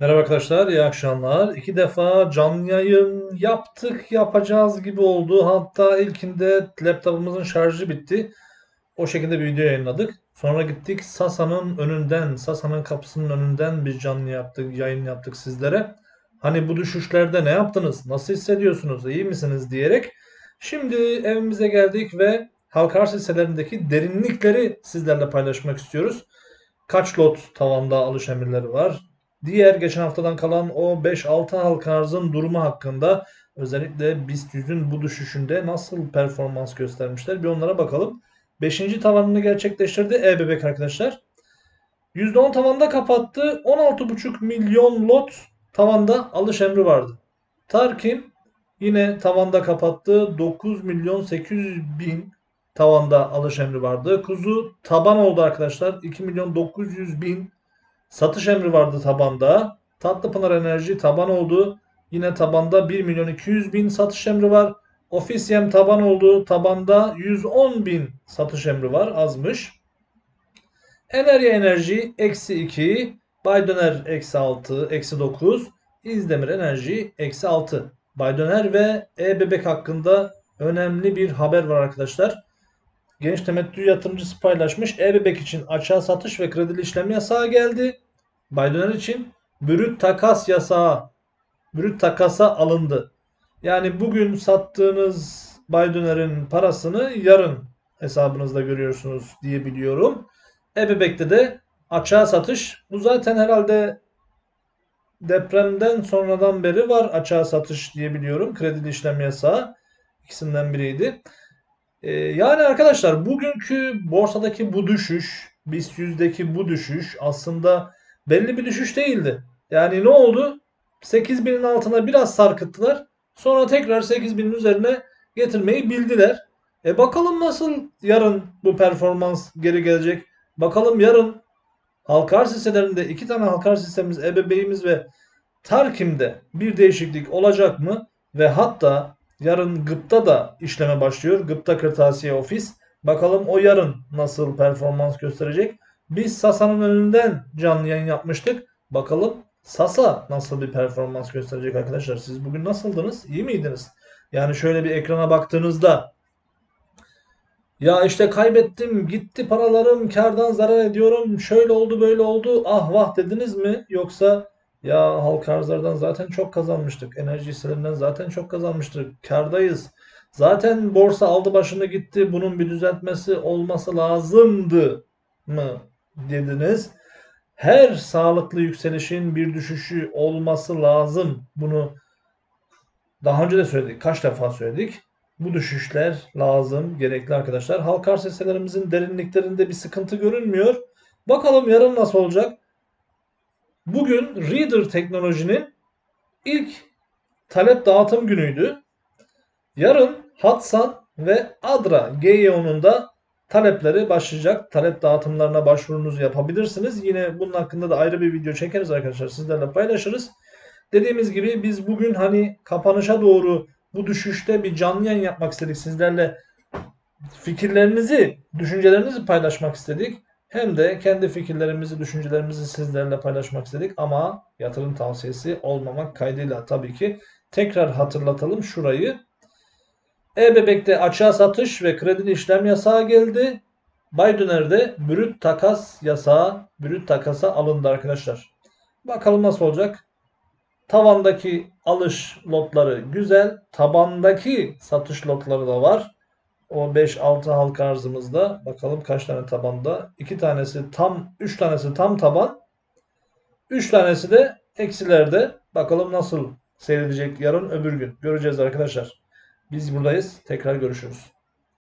Merhaba arkadaşlar, iyi akşamlar. İki defa canlı yayın yaptık, yapacağız gibi oldu. Hatta ilkinde laptopumuzun şarjı bitti. O şekilde bir video yayınladık. Sonra gittik Sasa'nın önünden, Sasa'nın kapısının önünden bir canlı yaptık, yayın yaptık sizlere. Hani bu düşüşlerde ne yaptınız, nasıl hissediyorsunuz, iyi misiniz diyerek. Şimdi evimize geldik ve halka arz hisselerindeki derinlikleri sizlerle paylaşmak istiyoruz. Kaç lot tavanda alış emirleri var? Diğer geçen haftadan kalan o 5-6 halka arzın durumu hakkında özellikle BIST 100'ün bu düşüşünde nasıl performans göstermişler bir onlara bakalım. Beşinci tavanını gerçekleştirdi E-Bebek arkadaşlar. %10 tavanda kapattı. 16,5 milyon lot tavanda alış emri vardı. Tarkim yine tavanda kapattı. 9 milyon 800 bin tavanda alış emri vardı. Kuzu taban oldu arkadaşlar. 2 milyon 900 bin satış emri vardı tabanda. Tatlıpınar Enerji taban oldu. Yine tabanda 1 milyon 200 bin satış emri var. Ofisiyem taban oldu. Tabanda 110 bin satış emri var. Azmış. Enerji eksi 2, Baydöner eksi 6, eksi 9, İzdemir Enerji eksi 6. Baydöner ve E-Bebek hakkında önemli bir haber var arkadaşlar. Genç temettü yatırımcısı paylaşmış. E-Bebek için açığa satış ve kredili işlem yasağı geldi. Baydöner için brüt takas yasağı, brüt takasa alındı. Yani bugün sattığınız Baydöner'in parasını yarın hesabınızda görüyorsunuz diye biliyorum. Ebebek'te de açığa satış. Bu zaten herhalde depremden sonradan beri var açığa satış diye biliyorum. Kredili işlem yasağı ikisinden biriydi. Yani arkadaşlar bugünkü borsadaki bu düşüş, BIST 100'deki bu düşüş aslında belli bir düşüş değildi. Yani ne oldu? 8.000'in altına biraz sarkıttılar. Sonra tekrar 8.000'in üzerine getirmeyi bildiler. Bakalım nasıl yarın bu performans geri gelecek. Bakalım yarın halka arz hisselerinde iki tane halka arz hissemiz, ebebeğimiz ve Tarkim'de bir değişiklik olacak mı? Ve hatta yarın Gıpta da işleme başlıyor. Gıpta Kırtasiye Ofis. Bakalım o yarın nasıl performans gösterecek? Biz Sasa'nın önünden canlı yayın yapmıştık. Bakalım Sasa nasıl bir performans gösterecek arkadaşlar? Siz bugün nasıldınız? İyi miydiniz? Yani şöyle bir ekrana baktığınızda ya işte kaybettim, gitti paralarım, kardan zarar ediyorum, şöyle oldu, böyle oldu, ah vah dediniz mi? Yoksa ya halka arzlardan zaten çok kazanmıştık, enerji hisselerinden zaten çok kazanmıştık, kardayız. Zaten borsa aldı başını gitti, bunun bir düzeltmesi olması lazımdı mı dediniz? Her sağlıklı yükselişin bir düşüşü olması lazım. Bunu daha önce de söyledik. Kaç defa söyledik. Bu düşüşler lazım, gerekli arkadaşlar. Halka arz hisselerimizin derinliklerinde bir sıkıntı görünmüyor. Bakalım yarın nasıl olacak? Bugün Reader teknolojinin ilk talep dağıtım günüydü. Yarın Hatsan ve Adra GEO'nun da talepleri başlayacak. Talep dağıtımlarına başvurunuzu yapabilirsiniz. Yine bunun hakkında da ayrı bir video çekeriz arkadaşlar. Sizlerle paylaşırız. Dediğimiz gibi biz bugün hani kapanışa doğru bu düşüşte bir canlı yayın yapmak istedik. Sizlerle fikirlerinizi, düşüncelerinizi paylaşmak istedik. Hem de kendi fikirlerimizi, düşüncelerimizi sizlerle paylaşmak istedik. Ama yatırım tavsiyesi olmamak kaydıyla tabii ki. Tekrar hatırlatalım şurayı. E-Bebek'te açığa satış ve kredili işlem yasağı geldi. Baydöner'de brüt takas yasağı, brüt takasa alındı arkadaşlar. Bakalım nasıl olacak? Tavandaki alış lotları güzel. Tabandaki satış lotları da var. O 5-6 halka arzımızda. Bakalım kaç tane tabanda. 2 tanesi tam, 3 tanesi tam taban. 3 tanesi de eksilerde. Bakalım nasıl seyredecek yarın öbür gün. Göreceğiz arkadaşlar. Biz buradayız. Tekrar görüşürüz.